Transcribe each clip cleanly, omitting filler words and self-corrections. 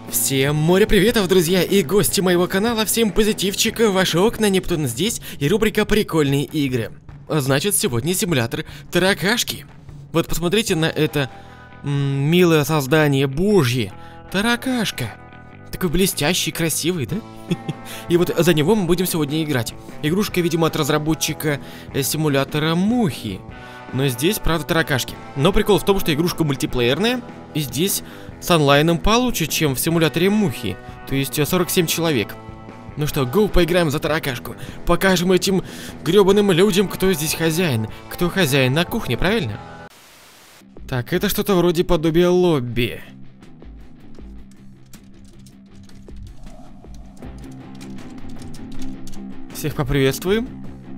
Всем море приветов, друзья и гости моего канала, всем позитивчика, ваши окна, Нептун здесь и рубрика «Прикольные игры». Значит, сегодня симулятор таракашки. Вот посмотрите на это милое создание божье, таракашка. Такой блестящий, красивый, да? И вот за него мы будем сегодня играть. Игрушка, видимо, от разработчика симулятора мухи. Но здесь, правда, таракашки. Но прикол в том, что игрушка мультиплеерная, и здесь с онлайном получше, чем в симуляторе мухи. То есть 47 человек. Ну что, гоу, поиграем за таракашку. Покажем этим гребаным людям, кто здесь хозяин. Кто хозяин на кухне, правильно? Так, это что-то вроде подобия лобби. Всех поприветствуем.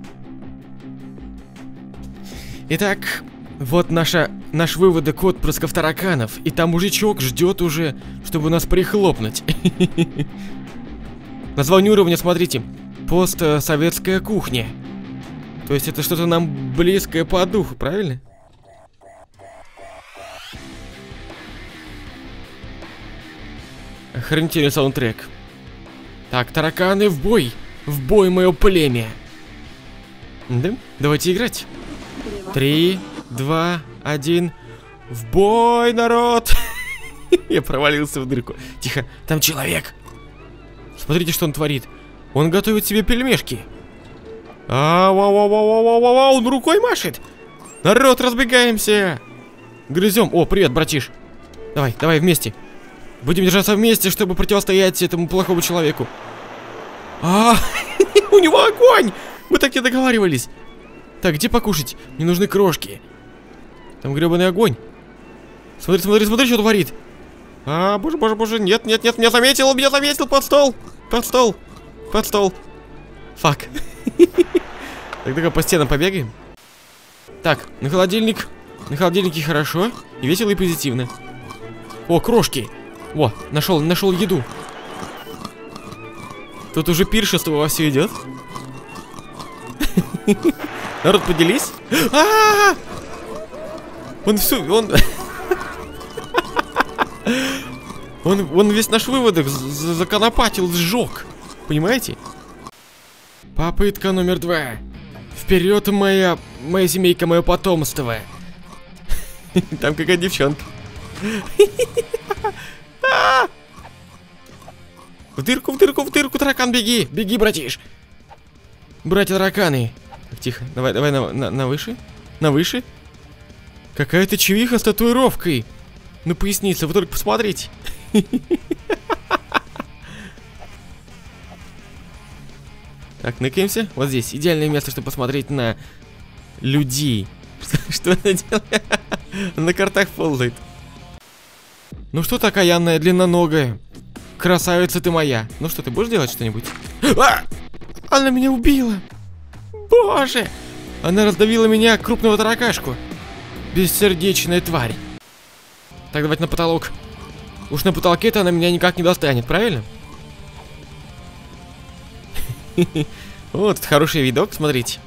Итак, вот наш выводок отпрысков тараканов. И там мужичок ждет уже, чтобы нас прихлопнуть. Название уровня, смотрите. Постсоветская кухня. То есть это что-то нам близкое по духу, правильно? Охренительный саундтрек. Так, тараканы в бой! В бой, мое племя! Да? Давайте играть. 3, 2, 1. В бой, народ! Я провалился в дырку. Тихо, там человек. Смотрите, что он творит. Он готовит себе пельмешки. Он рукой машет. Народ, разбегаемся. Грызем. О, привет, братиш. Давай вместе. Будем держаться вместе, чтобы противостоять этому плохому человеку. У него огонь! Мы так не договаривались. Так, где покушать? Мне нужны крошки. Там гребаный огонь. Смотри, что творит. Боже, нет, меня заметил, под стол. Фак. Так, по стенам побегаем. Так, на холодильнике хорошо, и весело, и позитивно. О, крошки. О, нашел еду. Тут уже пиршество во все идет. Народ, поделись. Он весь наш выводок законопатил, сжег. Понимаете? Попытка номер 2. Вперед, моя семейка, мое потомство. Там какая девчонка. В дырку, таракан, беги, братиш. Братья тараканы. Так, тихо, давай на выше. Какая-то чувиха с татуировкой на пояснице, вы только посмотрите. Так, ныкаемся. Вот здесь идеальное место, чтобы посмотреть на людей. Что она делает? На картах ползает. Ну что такая окаянная, длинноногая? Красавица ты моя. Ну что, ты будешь делать что-нибудь? Она меня убила. Боже! Она раздавила меня, крупного таракашку. Бессердечная тварь. Так, давайте на потолок. Уж на потолке-то она меня никак не достанет, правильно? Вот, хороший видок, смотрите.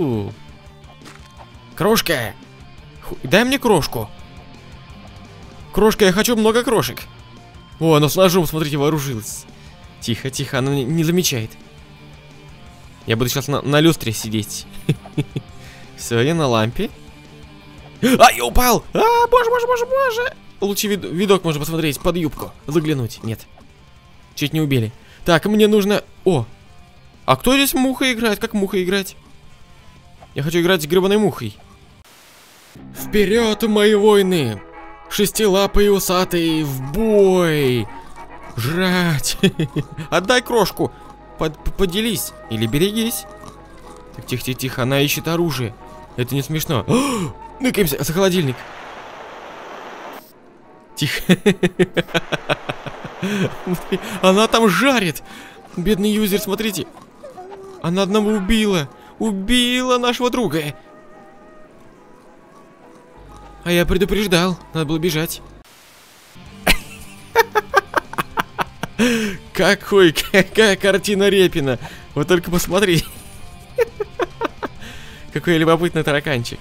Крошка! Дай мне крошку. Крошка, я хочу много крошек. О, она с ножом, смотрите, вооружилась. Тихо, она не замечает. Я буду сейчас на люстре сидеть. Все, я на лампе. Я упал! Боже! Лучше видок можно посмотреть под юбку. Заглянуть. Нет. Чуть не убили. Так, мне нужно... А кто здесь муха играет? Как муха играть? Я хочу играть с гребаной мухой. Вперед, мои воины! Шестилапые усатые, в бой! Жрать! Отдай крошку! Поделись! Или берегись! Так, тихо, она ищет оружие. Это не смешно. Ныкаемся за холодильник. Тихо. Она там жарит! Бедный юзер, смотрите! Она одного убила! Убила нашего друга! А я предупреждал, надо было бежать. Какая картина Репина. Вот только посмотри. Какой любопытный тараканчик.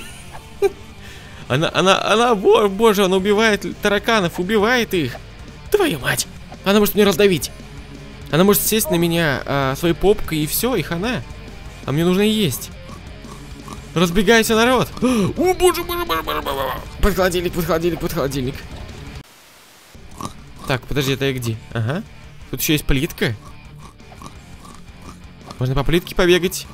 Боже, она убивает тараканов, убивает их. Твою мать! Она может меня раздавить. Она может сесть на меня своей попкой и все, и хана. А мне нужно есть. Разбегайся, народ! О, боже, боже, боже, боже, боже. Под холодильник, под холодильник, под холодильник. Так, подожди, это я где? Ага. Тут еще есть плитка. Можно по плитке побегать.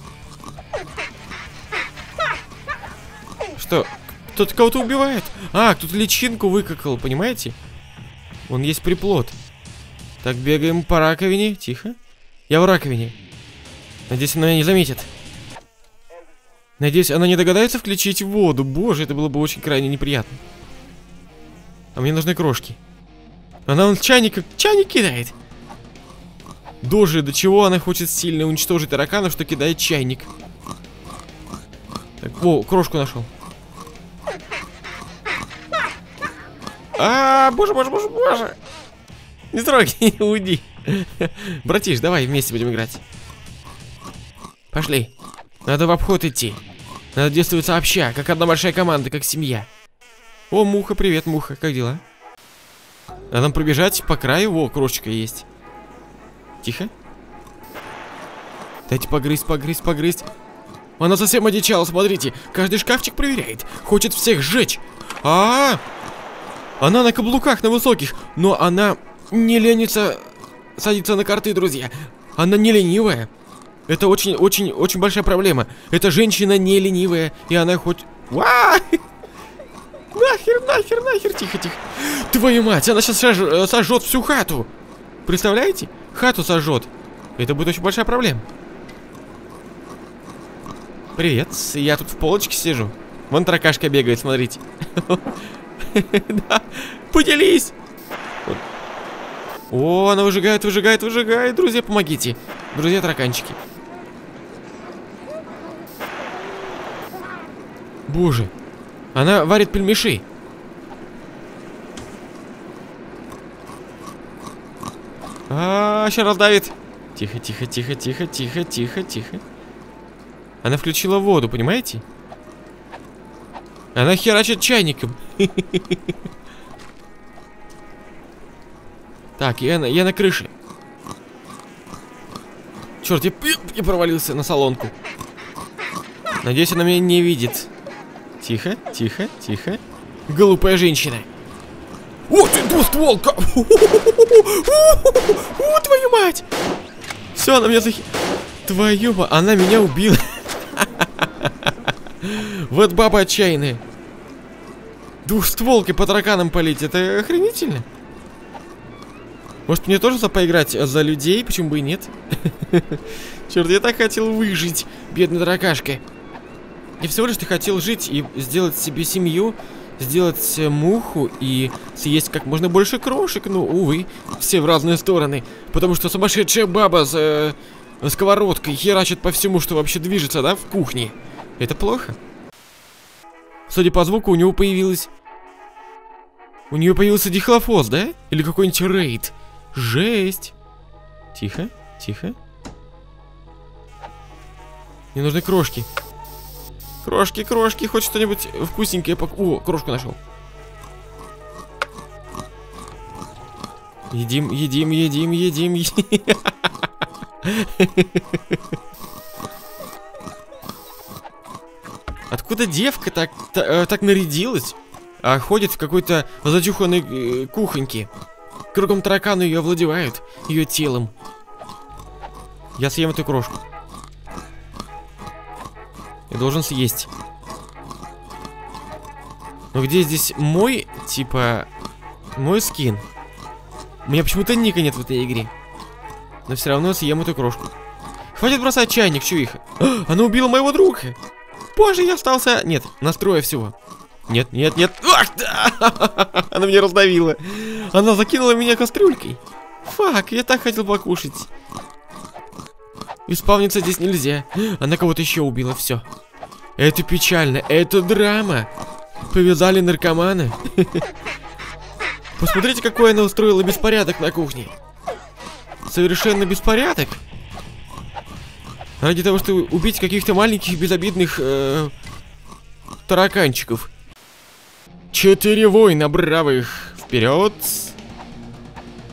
Что? Кто-то кого-то убивает? А, кто-то личинку выкакал, понимаете? Вон есть приплод. Так, бегаем по раковине. Тихо. Я в раковине. Надеюсь, она меня не заметит. Надеюсь, она не догадается включить воду. Боже, это было бы очень крайне неприятно. А мне нужны крошки. Она вон чайник кидает. Дожи, до чего она хочет сильно уничтожить тараканов, что кидает чайник. Так, о, крошку нашел. Боже, боже, боже, боже. Не трогай, уйди. Братиш, давай вместе будем играть. Пошли. Надо в обход идти. Надо действовать сообща, как одна большая команда, как семья. О, муха, привет, муха, как дела? Надо нам пробежать по краю. О, крошечка есть. Тихо. Дайте погрызть, погрызть, погрызть. Она совсем одичала, смотрите. Каждый шкафчик проверяет. Хочет всех сжечь. Она на каблуках, на высоких. Но она не ленится садиться на карты, друзья. Она не ленивая. Это очень большая проблема. Эта женщина не ленивая. И она хоть... Нахер, нахер, нахер. Тихо, тихо. Твою мать, она сейчас сожжет всю хату. Представляете? Хату сожжет. Это будет очень большая проблема. Привет, я тут в полочке сижу. Вон таракашка бегает, смотрите. Да, поделись. О, она выжигает, выжигает, выжигает. Друзья, помогите. Друзья, тараканчики. Боже. Она варит пельмеши. Сейчас раздавит. Тихо, тихо, тихо, тихо, тихо, тихо, тихо. Она включила воду, понимаете? Она херачит чайником. Так, я на крыше. Черт, я провалился на солонку. Надеюсь, она меня не видит. Тихо, тихо, тихо. Глупая женщина. О, ты двустволка! О, твою мать! Все, она меня Твою мать, она меня убила. Вот баба отчаянная. Двухстволкой по тараканам палить, это охренительно. Может, мне тоже поиграть за людей, почему бы и нет? Черт, я так хотел выжить, бедный таракашка. Я всего лишь хотел жить и сделать себе семью, сделать муху и съесть как можно больше крошек. Ну, увы, все в разные стороны. Потому что сумасшедшая баба с сковородкой херачит по всему, что вообще движется, да, в кухне. Это плохо. Судя по звуку, у него появился дихлофос, да? Или какой-нибудь рейд. Жесть. Тихо, тихо. Мне нужны крошки. Крошки, крошки, хоть что-нибудь вкусненькое. О, крошку нашел. Едим, едим, едим, едим, едим. Откуда девка так нарядилась? А ходит в какой-то зачуханной кухоньке. Кругом тараканы ее овладевают, ее телом. Я съем эту крошку. Я должен съесть. Но где здесь мой, типа, мой скин? У меня почему-то ника нет в этой игре. Но все равно съем эту крошку. Хватит бросать чайник, чё их? Она убила моего друга. Боже, я остался... Нет, настроя всего. Нет, нет, нет. Ах, да! Она меня раздавила. Она закинула меня кастрюлькой. Фак, я так хотел покушать. Исполниться здесь нельзя. Она кого-то еще убила, все. Это печально, это драма. Повязали наркомана. Посмотрите, какой она устроила беспорядок на кухне. Совершенно беспорядок. Ради того, чтобы убить каких-то маленьких безобидных тараканчиков. 4 воина бравых. Вперед.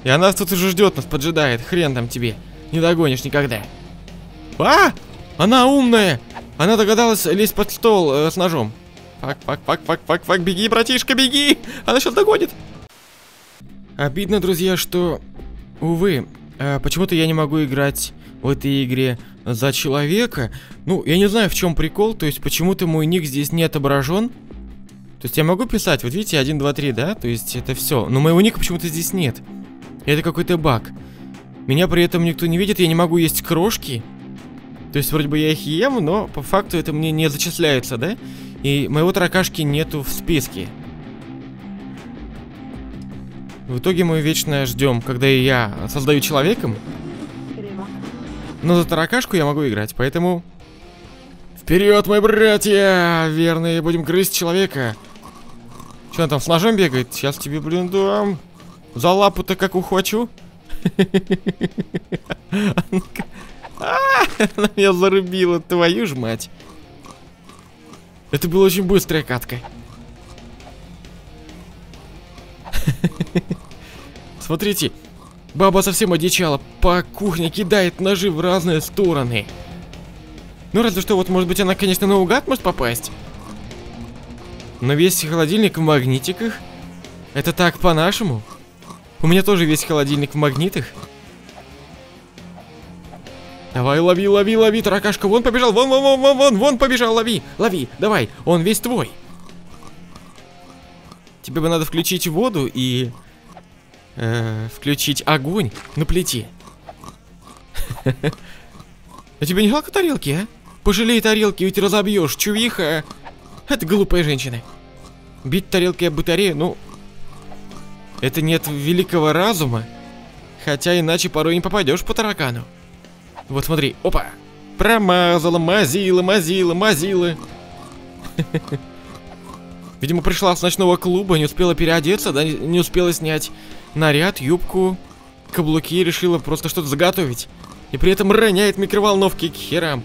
И она тут уже ждет нас, поджидает. Хрен там тебе. Не догонишь никогда. А! Она умная! Она догадалась лезть под стол с ножом. Фак, беги, братишка, беги! Она сейчас догонит. Обидно, друзья, что, увы, почему-то я не могу играть в этой игре за человека. Ну, я не знаю, в чем прикол. То есть, почему-то мой ник здесь не отображен. То есть, я могу писать, вот видите, 1, 2, 3, да? То есть, это все. Но моего ника почему-то здесь нет. Это какой-то баг. Меня при этом никто не видит, я не могу есть крошки. То есть, вроде бы я их ем, но по факту это мне не зачисляется, да? И моего таракашки нету в списке. В итоге мы вечно ждем, когда я создаю человеком. Но за таракашку я могу играть, поэтому... Вперед, мои братья! Верные, будем грызть человека. Что он там с ножом бегает? Сейчас тебе, блин, дам. За лапу-то как ухвачу. Она меня зарубила, твою ж мать. Это была очень быстрая катка. Смотрите, баба совсем одичала. По кухне кидает ножи в разные стороны. Ну, разве что, вот, может быть, она, конечно, наугад может попасть. Но весь холодильник в магнитиках. Это так по-нашему. У меня тоже весь холодильник в магнитах. Давай, лови, таракашка, вон побежал, вон побежал, лови, давай, он весь твой. Тебе бы надо включить воду и включить огонь на плите. А тебе не жалко тарелки, а? Пожалей тарелки, ведь разобьешь, чувиха. Это глупая женщина. Бить тарелки об батарею, ну... Это нет великого разума. Хотя иначе порой не попадешь по таракану. Вот смотри, опа. Промазала, мазила. Видимо, пришла с ночного клуба, не успела переодеться, да, не успела снять наряд, юбку, каблуки, решила просто что-то заготовить. И при этом роняет микроволновки к херам.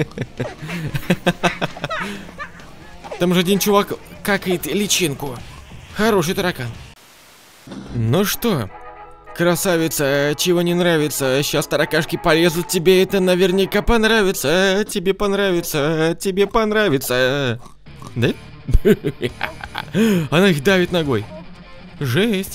Там же один чувак какает личинку. Хороший таракан. Ну что, красавица, чего не нравится? Сейчас таракашки полезут, тебе это наверняка понравится. Тебе понравится. Да? Она их давит ногой. Жесть.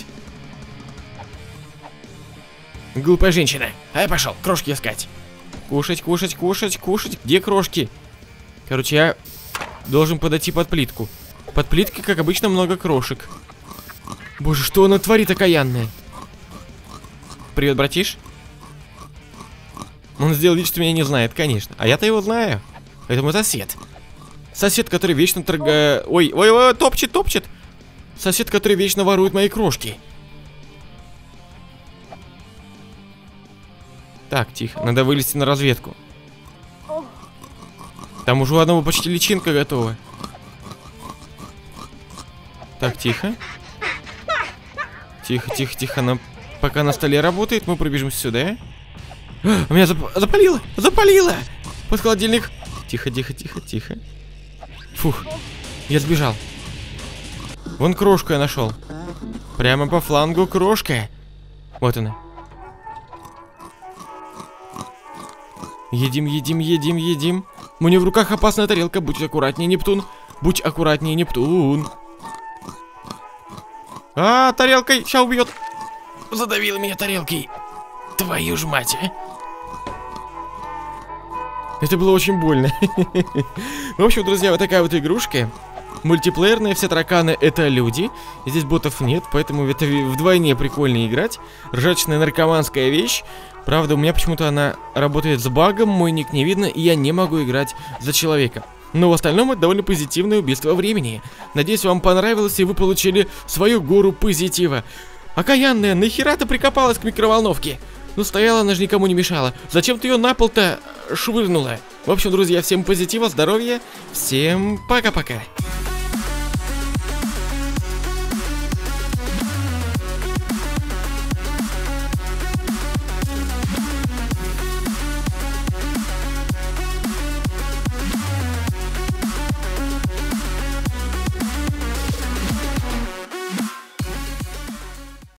Глупая женщина. А я пошел крошки искать. Кушать. Где крошки? Короче, я должен подойти под плитку. Под плиткой, как обычно, много крошек. Боже, что она творит окаянное. Привет, братиш. Он сделал вид, что меня не знает, конечно. А я-то его знаю. Это мой сосед. Сосед, который вечно Ой, топчет. Сосед, который вечно ворует мои крошки. Так, тихо, надо вылезти на разведку. Там уже у одного почти личинка готова. Так, тихо. Тихо, она пока на столе работает, мы пробежим сюда. Меня запалило! Под холодильник. Тихо. Фух, я сбежал. Вон крошку я нашел. Прямо по флангу крошка. Вот она. Едим. У меня в руках опасная тарелка. Будь аккуратнее, Нептун. А, тарелкой, ща убьет. Задавила меня тарелкой. Твою ж мать, а. Это было очень больно. В общем, друзья, вот такая вот игрушка. Мультиплеерная, все тараканы это люди. Здесь ботов нет, поэтому это вдвойне прикольно играть. Ржачная наркоманская вещь. Правда, у меня почему-то она работает с багом, мой ник не видно, и я не могу играть за человека. Но в остальном это довольно позитивное убийство времени. Надеюсь, вам понравилось, и вы получили свою гору позитива. Окаянная, нахера ты прикопалась к микроволновке? Ну, стояла, она же никому не мешала. Зачем ты ее на пол-то швырнула? В общем, друзья, всем позитива, здоровья. Всем пока-пока.